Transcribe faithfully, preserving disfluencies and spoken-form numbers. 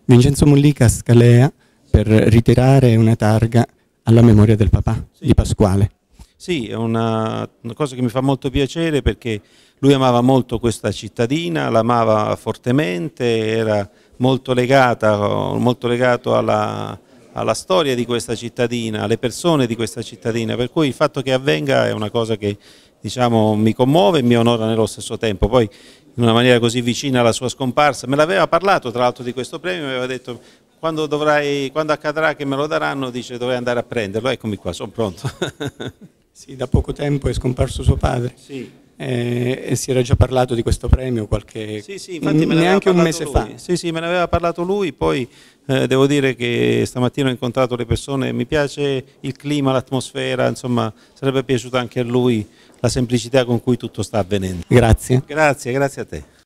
Vincenzo Mollica a Scalea per ritirare una targa alla memoria del papà, sì, di Pasquale. Sì, è una, una cosa che mi fa molto piacere perché lui amava molto questa cittadina, l'amava fortemente, era molto, legata, molto legato alla, alla storia di questa cittadina, alle persone di questa cittadina, per cui il fatto che avvenga è una cosa che, diciamo, mi commuove e mi onora nello stesso tempo. Poi in una maniera così vicina alla sua scomparsa, me l'aveva parlato tra l'altro di questo premio, mi aveva detto quando, dovrai, quando accadrà che me lo daranno, dice dovrai andare a prenderlo, eccomi qua, sono pronto. Sì, da poco tempo è scomparso suo padre. Sì. Eh, e si era già parlato di questo premio qualche, sì, sì, infatti me neanche un mese lui. fa. Sì, sì, me ne aveva parlato lui, poi eh, devo dire che stamattina ho incontrato le persone, mi piace il clima, l'atmosfera, insomma sarebbe piaciuta anche a lui la semplicità con cui tutto sta avvenendo. Grazie. Grazie, grazie a te.